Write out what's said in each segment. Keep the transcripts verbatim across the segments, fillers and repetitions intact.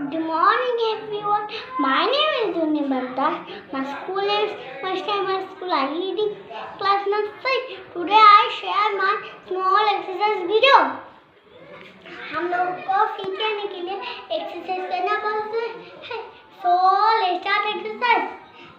Good morning everyone. My name is Unibanta. My school is first time my school I reading class nursery. Today I share my small exercise video. हम लोग को सीखने के लिए exercise करना पड़ता है. So let's start exercise.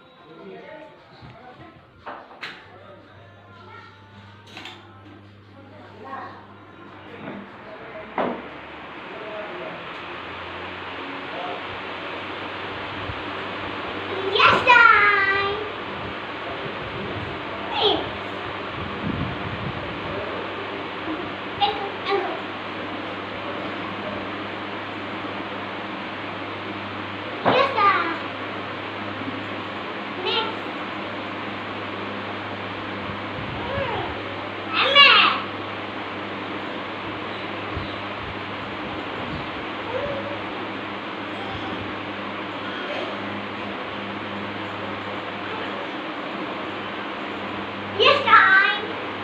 Yes, time.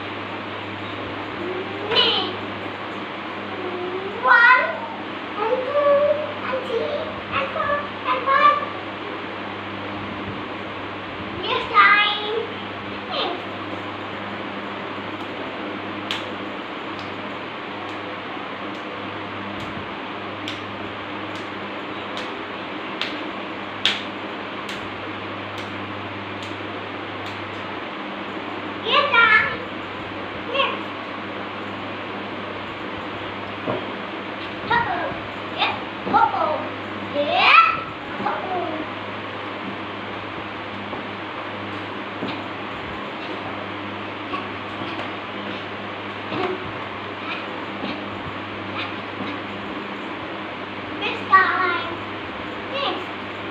Next. One and two and three and four and five. Yes, time. Next. Yes, time. Next. Uh-oh. Yeah. Uh-oh. Yeah. Uh-oh. This time. Next.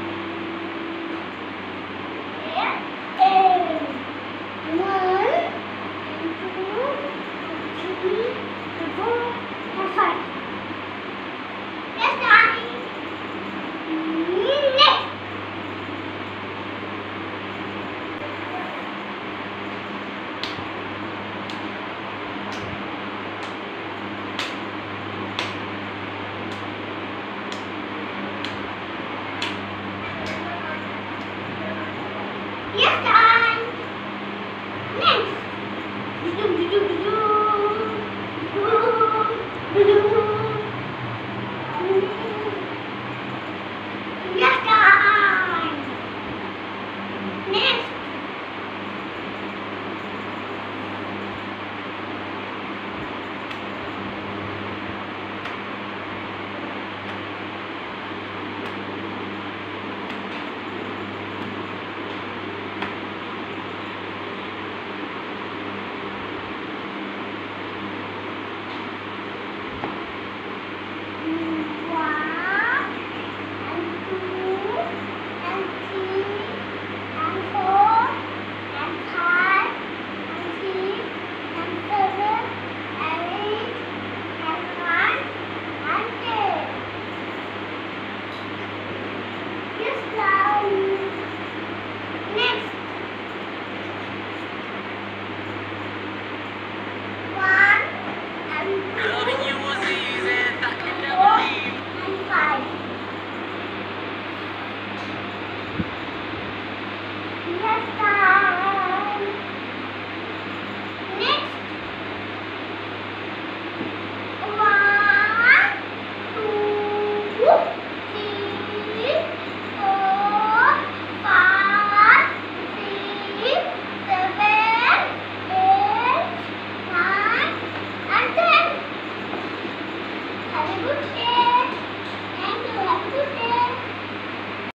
Yeah. And one, and two, and three, and four, and five. Yes, time. Next. Yes, time. Next. Yes, time. Next. Have a good day. Thank you. Have a good day.